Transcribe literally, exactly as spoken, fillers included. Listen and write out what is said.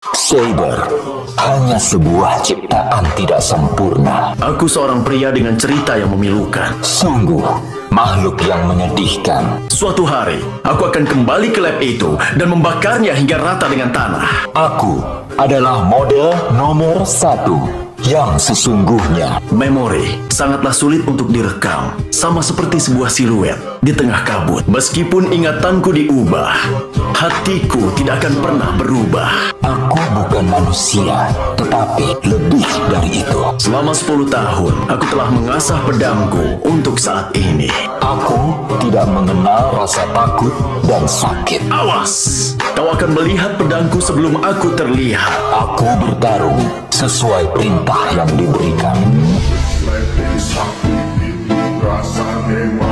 Saber hanya sebuah ciptaan tidak sempurna. Aku seorang pria dengan cerita yang memilukan. Sungguh makhluk yang menyedihkan. Suatu hari, aku akan kembali ke lab itu dan membakarnya hingga rata dengan tanah. Aku adalah model nomor satu yang sesungguhnya. Memori sangatlah sulit untuk direkam, sama seperti sebuah siluet di tengah kabut. Meskipun ingatanku diubah, hatiku tidak akan pernah berubah. Aku bukan manusia, tetapi lebih dari itu. Selama sepuluh tahun, aku telah mengasah pedangku untuk saat ini. Aku tidak mengenal rasa takut dan sakit. Awas! Kau akan melihat pedangku sebelum aku terlihat. Aku bertarung sesuai perintah yang diberikan. Lebih sakit itu rasanya.